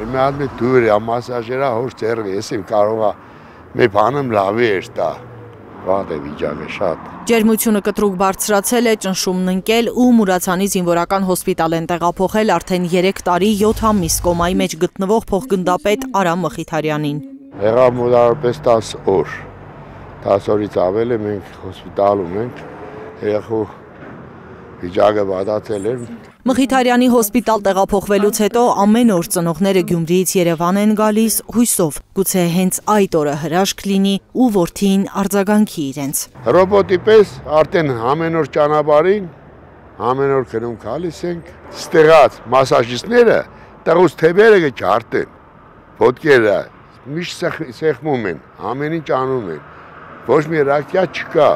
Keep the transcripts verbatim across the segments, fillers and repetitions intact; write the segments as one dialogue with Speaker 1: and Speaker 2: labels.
Speaker 1: Հիմա մի դուր է, մասաժերա հոր ձեռը, ես եմ կարող մի բանում լավի էր տա, վատ է վիճակը շատ։
Speaker 2: Ջերմությունը կտրուկ բարձրացել է, ճնշումն ընկել ու Մուրացանի զինվորական հոսպիտալ են տեղափոխել արդեն երեք տարի յոթ ամիս կոմայի մեջ գտնվող փոխգնդապետ Արա Մխիթարյանին։
Speaker 1: Եղավ մոտավորապես տասը օր, տասը օրից ավել է մենք հոսպիտալում ենք, երեխու վիճակը վատացել էր։
Speaker 2: Մխիթարյանի հոսպիտալ տեղափոխվելուց հետո ամեն օր ծնողները Գյումրիից Երևան են գալիս հույսով, գուցե հենց այդ օրը հրաշք լինի ու որդին արձագանքի իրենց։
Speaker 1: Ռոբոտի պես արդեն ամեն օր ճանապարհին, ամեն օր գնում գալիս ենք, ստեղած մասաժիստները տղուս թեբերը կջարդեն, ոտքերը միշտ սեղմում են, ամեն ինչ անում են։ Ոչ մի ռեակցիա չկա։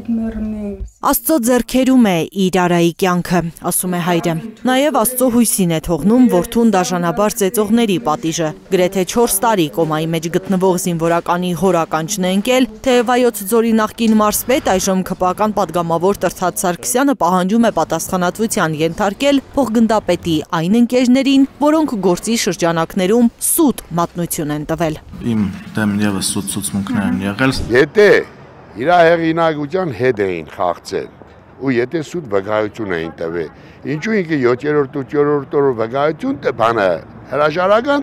Speaker 2: Աստծո ձեռքերում է իր Արայի կյանքը, ասում է հայրը։ Նաև Աստծո հույսին է թողնում որդուն դաժանաբար ծեծողների պատիժը։ Գրեթե չորս տարի կոմայի մեջ գտնվող զինվորականի հորականջն է ընկել, թե Վայոց ձորի նախկին մարզպետ, այժմ ՔՊ-ական պատգամավոր Տրդատ Սարգսյանը պահանջում է պատասխանատվության ենթարկել փոխգնդապետի այն ընկերներին, որոնք գործի շրջանակներում սուտ մատնություն են տվել։
Speaker 3: Իմ դեմ ևս սուտ ցուցմունքներ են եղել։
Speaker 1: Եթե իր հեղինակության հետ էին խաղցել ու եթե սուտ վկայություն էին տվել, ինչու ինքը յոթերորդ ու ութերորդ օրը վկայություն տվանը հրաժարական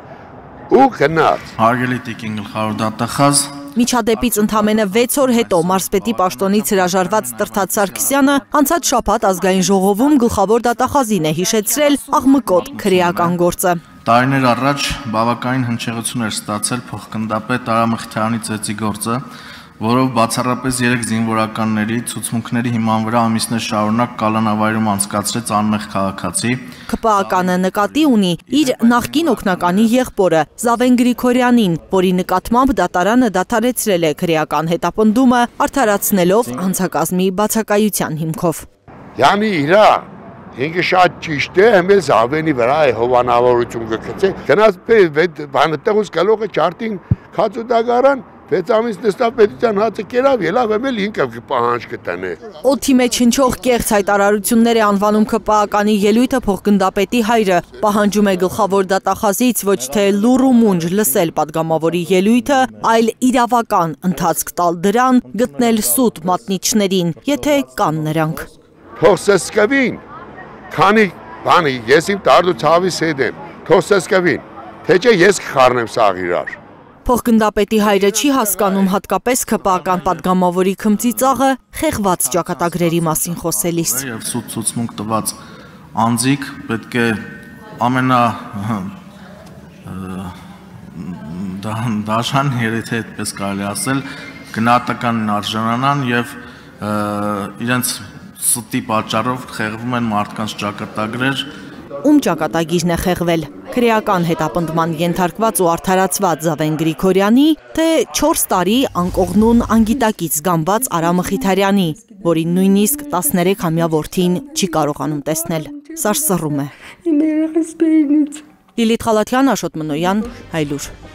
Speaker 1: տվավ ու գնաց։
Speaker 3: Հարգելի տիկին գլխավոր դատախազ,
Speaker 2: Միջադեպից ընդամենը վեց օր հետո մարզպետի պաշտոնից հրաժարված Տրդատ Սարգսյանը անցած շաբաթ ազգային ժողովում գլխավոր դատախազին է հիշեցրել աղմկոտ քրեական գործը։
Speaker 3: Տարիներ առաջ բավականին հնչեղություն էր ստացել փոխգնդապետ Արա Մխիթարյանի ծեծի գործը, որով բացառապես երեք զինվորականների ցուցմունքների հիման վրա ամիսներ շարունակ կալանավայրում անցկացրեց անմեղ քաղաքացի։
Speaker 2: ՔՊ-ականը նկատի ունի իր նախկին օգնականի եղբորը Սամվել Մխիթարյանին, որի նկատմամբ դատարանը դադարեցրել է քրեական հետապնդումը, արդարացնելով հանցակազմի բացակայության հիմքով։
Speaker 1: Յանի իրա ինքը շատ ճիշտ է, հենց Զավենի վրա է հովանավորություն կգցե։ Գնաց բանը տղուս գլուխը ջարդին քացուտագարան վեց ամիս նստավ պետության հացը կերավ, ելավ եմ էլ ինքը պահանջ կտանե։
Speaker 2: Օդի մեջ հնչող կեղծ հայտարարություններ է անվանում ՔՊ-ականի ելույթը փոխգնդապետի հայրը, պահանջում է գլխավոր դատախազից ոչ թե լուռ ու մունջ լսել պատգամավորի ելույթը, այլ իրավական ընթացք տալ դրան, գտնել սուտ մատնիչներին, եթե կան նրանք։
Speaker 1: Թող սսկվին, քանի բանի ես իմ տարդու ցավիս հետ եմ, թող սսկվին, թե չէ ես կխառնեմ սաղ իրար։
Speaker 2: Փոխգնդապետի հայրը չի հասկանում հատկապես ՔՊ-ական պատգամավորի քմծիծաղը խեղված ճակատագրերի մասին խոսելիս։
Speaker 3: Եվ սուտ ցուցմունք տված անձիկ պետք է ամենա դաշան երեթե այդպես կարելի ասել գնահատական արժանանան եւ իրենց սուտի պատճառով խեղվում են մարդկանց ճակատագրեր։
Speaker 2: Ում ճակատագիրն է խեղվել, քրեական հետապնդման ենթարկված ու արդարացված Սամվել Մխիթարյանի, թե չորս տարի անկողնուն անգիտակից զգամված Արա Մխիթարյանի, որին նույնիսկ տասներեքամյա որդին չի կարողանում տեսնել, սարսռում է։ Լիլիթ Խալաթյան, Աշոտ Մնոյան, Հայլուր։